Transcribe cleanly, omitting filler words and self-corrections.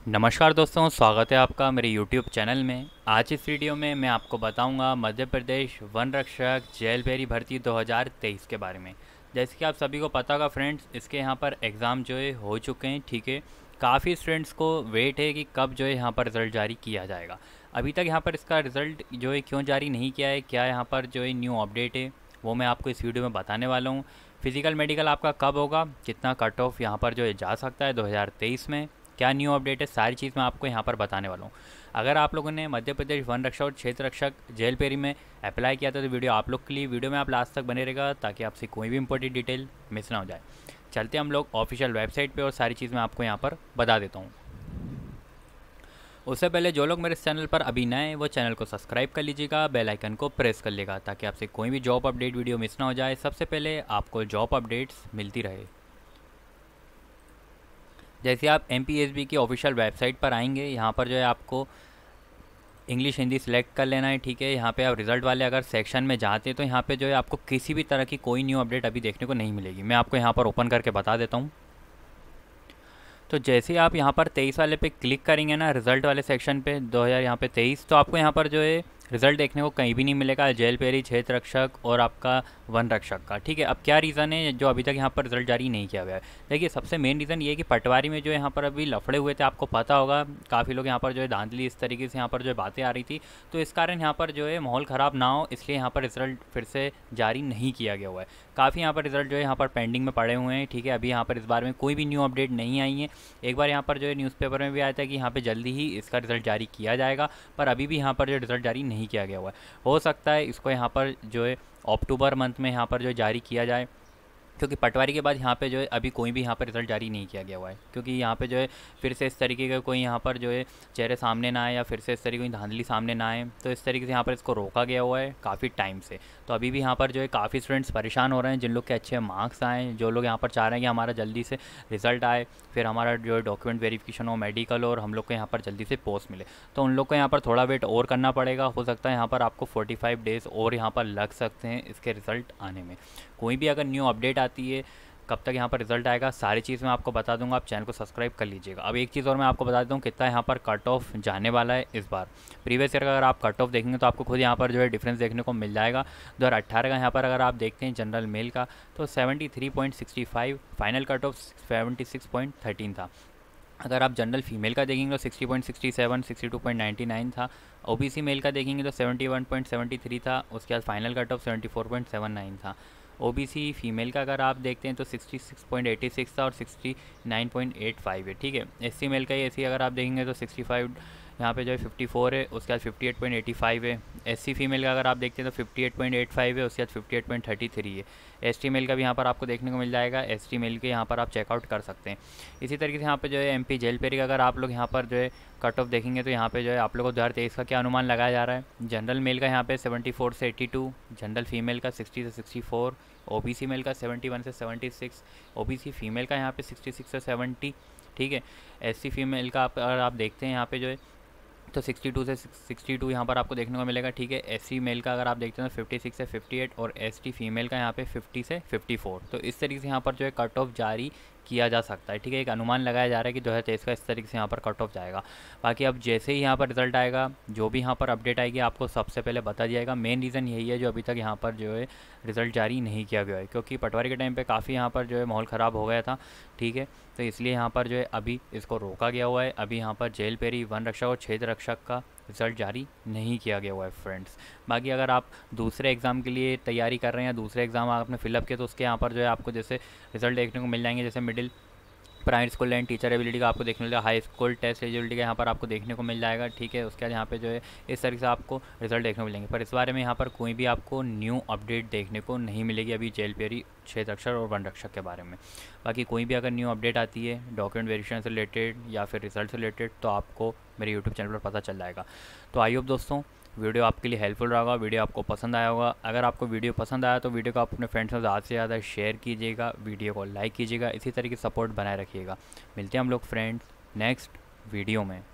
नमस्कार दोस्तों, स्वागत है आपका मेरे YouTube चैनल में। आज इस वीडियो में मैं आपको बताऊंगा मध्य प्रदेश वन रक्षक जेल भैरी भर्ती 2023 के बारे में। जैसे कि आप सभी को पता होगा फ्रेंड्स, इसके यहाँ पर एग्ज़ाम जो है हो चुके हैं। ठीक है, काफ़ी स्टूडेंट्स को वेट है कि कब जो है यहाँ पर रिज़ल्ट जारी किया जाएगा। अभी तक यहाँ पर इसका रिज़ल्ट जो है क्यों जारी नहीं किया है, क्या यहाँ पर जो है न्यू अपडेट है, वो मैं आपको इस वीडियो में बताने वाला हूँ। फिज़िकल मेडिकल आपका कब होगा, कितना कट ऑफ यहाँ पर जो है जा सकता है 2023 में, क्या न्यू अपडेट है, सारी चीज़ मैं आपको यहाँ पर बताने वाला हूँ। अगर आप लोगों ने मध्य प्रदेश वन रक्षक और क्षेत्र रक्षक जेल पेरी में अप्लाई किया था तो वीडियो आप लोग के लिए, वीडियो में आप लास्ट तक बने रहेगा ताकि आपसे कोई भी इंपॉर्टेंट डिटेल मिस ना हो जाए। चलते हम लोग ऑफिशियल वेबसाइट पे और सारी चीज़ मैं आपको यहाँ पर बता देता हूँ। उससे पहले जो लोग मेरे इस चैनल पर अभी नए हैं वो चैनल को सब्सक्राइब कर लीजिएगा, बेल आइकन को प्रेस कर लेगा ताकि आपसे कोई भी जॉब अपडेट वीडियो मिस ना हो जाए, सबसे पहले आपको जॉब अपडेट्स मिलती रहे। जैसे आप MPSB की ऑफिशियल वेबसाइट पर आएंगे, यहाँ पर जो है आपको इंग्लिश हिंदी सिलेक्ट कर लेना है। ठीक है, यहाँ पे आप रिज़ल्ट वाले अगर सेक्शन में जाते हैं तो यहाँ पे जो है आपको किसी भी तरह की कोई न्यू अपडेट अभी देखने को नहीं मिलेगी। मैं आपको यहाँ पर ओपन करके बता देता हूँ। तो जैसे ही आप यहाँ पर 23 वाले पे क्लिक करेंगे ना, रिज़ल्ट वाले सेक्शन पे 2000 यहाँ पे 23, तो आपको यहाँ पर जो है रिज़ल्ट देखने को कहीं भी नहीं मिलेगा जेल पेरी, क्षेत्र रक्षक और आपका वन रक्षक का। ठीक है, अब क्या रीज़न है जो अभी तक यहाँ पर रिज़ल्ट जारी नहीं किया गया है। देखिए, सबसे मेन रीज़न ये है कि पटवारी में जो है यहाँ पर अभी लफड़े हुए थे, आपको पता होगा। काफ़ी लोग यहाँ पर जो है धांधली इस तरीके से यहाँ पर जो है बातें आ रही थी, तो इस कारण यहाँ पर जो है माहौल ख़राब ना हो इसलिए यहाँ पर रिज़ल्ट फिर से जारी नहीं किया गया हुआ है। काफ़ी यहाँ पर रिज़ल्ट जो है यहाँ पर पेंडिंग में पड़े हुए हैं। ठीक है, अभी यहाँ पर इस बारे में कोई भी न्यू अपडेट नहीं आई है। एक बार यहाँ पर जो है न्यूज़पेपर में भी आया था कि यहाँ पे जल्दी ही इसका रिज़ल्ट जारी किया जाएगा, पर अभी भी यहाँ पर जो रिज़ल्ट जारी नहीं किया गया हुआ है। हो सकता है इसको यहाँ पर जो है अक्टूबर मंथ में यहाँ पर जो जारी किया जाए, क्योंकि पटवारी के बाद यहाँ पे जो है अभी कोई भी यहाँ पर रिज़ल्ट जारी नहीं किया गया हुआ है। क्योंकि यहाँ पे जो है फिर से इस तरीके का कोई यहाँ पर जो है चेहरे सामने ना आए या फिर से इस तरीके की धांधली सामने ना आए, तो इस तरीके से यहाँ पर इसको रोका गया हुआ है काफ़ी टाइम से। तो अभी भी यहाँ पर जो है काफ़ी स्टूडेंट्स परेशान हो रहे हैं, जिन लोग के अच्छे मार्क्स आए, जो लोग यहाँ पर चाह रहे हैं कि हमारा जल्दी से रिज़ल्ट आए, फिर हमारा जो है डॉक्यूमेंट वेरिफिकेशन हो, मेडिकल, और हम लोग को यहाँ पर जल्दी से पोस्ट मिले। तो उन लोग को यहाँ पर थोड़ा वेट और करना पड़ेगा। हो सकता है यहाँ पर आपको 45 डेज़ और यहाँ पर लग सकते हैं इसके रिज़ल्ट आने में। कोई भी अगर न्यू अपडेट आती है, कब तक यहाँ पर रिजल्ट आएगा, सारी चीज़ मैं आपको बता दूंगा। आप चैनल को सब्सक्राइब कर लीजिएगा। अब एक चीज़ और मैं आपको बता देता हूँ कितना यहाँ पर कट ऑफ जाने वाला है इस बार। प्रीवियस ईयर का अगर आप कट ऑफ देखेंगे तो आपको खुद यहाँ पर जो है डिफरेंस देखने को मिल जाएगा। 2018 का यहाँ पर अगर आप देखते हैं जनरल मेल का तो 73.65, फाइनल कट ऑफ 76.13 था। अगर आप जनरल फीमेल का देखेंगे तो 60.67, 62.99 था। OBC मेल का देखेंगे तो 71.73 था। उसके बाद फाइनल कट ऑफ 74.79 था। OBC फीमेल का अगर आप देखते हैं तो 66.86 था और 69.85 है। ठीक है, SC मेल का ही SC अगर आप देखेंगे तो 65 यहाँ पे जो है 54 है। उसके बाद 58.85 है। SC फीमेल का अगर आप देखते हैं तो 58.85 है। उसके बाद 58.33 है। ST मेल का भी यहाँ पर आपको देखने को मिल जाएगा। ST मेल के यहाँ पर आप चेकआउट कर सकते हैं। इसी तरीके से यहाँ पे जो है MP जेल पेरी का अगर आप लोग यहाँ पर जो है कट ऑफ देखेंगे तो यहाँ पे जो है आप लोगों को 2023 का क्या अनुमान लगाया जा रहा है। जनरल मेल का यहाँ पे 74 से 82, जनरल फीमेल का 60 से 64, OBC मेल का 71 से 76, OBC फीमेल का यहाँ पे 66 से 70। ठीक है, SC फीमेल का अगर आप देखते हैं यहाँ पे जो है तो 62 से 62 यहाँ पर आपको देखने को मिलेगा। ठीक है, SC मेल का अगर आप देखते हैं तो 56 से 58 और ST फीमेल का यहाँ पे 50 से 54। तो इस तरीके से यहाँ पर जो है कट ऑफ जारी किया जा सकता है। ठीक है, एक अनुमान लगाया जा रहा है कि 2023 का इस तरीके से यहाँ पर कट ऑफ जाएगा। बाकी अब जैसे ही यहाँ पर रिजल्ट आएगा, जो भी यहाँ पर अपडेट आएगी आपको सबसे पहले बता दिया जाएगा। मेन रीज़न यही है जो अभी तक यहाँ पर जो है रिज़ल्ट जारी नहीं किया गया है, क्योंकि पटवारी के टाइम पे काफ़ी यहाँ पर जो है माहौल ख़राब हो गया था। ठीक है, तो इसलिए यहाँ पर जो है अभी इसको रोका गया हुआ है। अभी यहाँ पर जेल पेरी, वन रक्षक और क्षेत्र रक्षक का रिज़ल्ट जारी नहीं किया गया हुआ है फ्रेंड्स। बाकी अगर आप दूसरे एग्ज़ाम के लिए तैयारी कर रहे हैं या दूसरे एग्ज़ाम आपने फिलअप किया तो उसके यहाँ पर जो है आपको जैसे रिज़ल्ट देखने को मिल जाएंगे। जैसे middle primary school and teacher ability का आपको देखने को मिलेगा, हाई स्कूल टेस्ट एलिजिबिलिटी का यहाँ पर आपको देखने को मिल जाएगा। ठीक है, उसके बाद यहाँ पे जो है इस तरीके से आपको रिजल्ट देखने को मिलेंगे, पर इस बारे में यहाँ पर कोई भी आपको न्यू अपडेट देखने को नहीं मिलेगी अभी जेल पेरी, क्षेत्र रक्षक और वन रक्षक के बारे में। बाकी कोई भी अगर न्यू अपडेट आती है डॉक्यूमेंट वेरिफिकेशन से रिलेटेड या फिर रिजल्ट से रिलेटेड तो आपको मेरे यूट्यूब चैनल पर पता चल जाएगा। तो आई होप दोस्तों वीडियो आपके लिए हेल्पफुल रहा होगा, वीडियो आपको पसंद आया होगा। अगर आपको वीडियो पसंद आया तो वीडियो को आप अपने फ्रेंड्स में ज़्यादा से ज़्यादा शेयर कीजिएगा, वीडियो को लाइक कीजिएगा, इसी तरीके सपोर्ट बनाए रखिएगा। मिलते हैं हम लोग फ्रेंड्स नेक्स्ट वीडियो में।